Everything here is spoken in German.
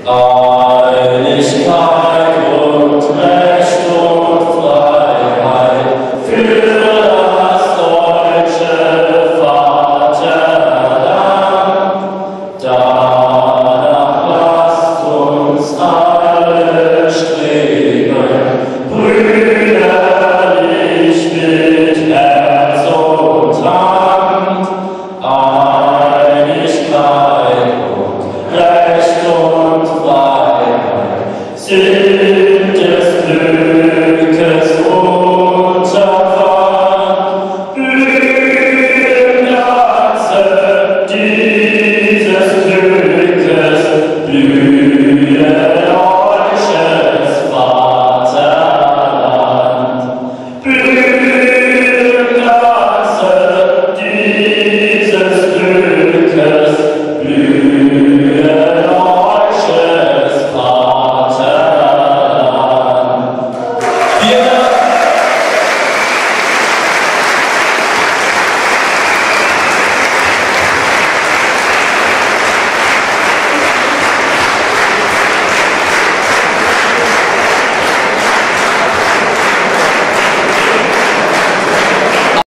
Einigkeit und Recht und Freiheit für das deutsche Vaterland. Danach lasst uns alle streben, brüderlich mit Herz und Hand. Einigkeit und Recht und Freiheit sind des Glückes Unterpfand. Blühen Ganze dieses Glückes, blühen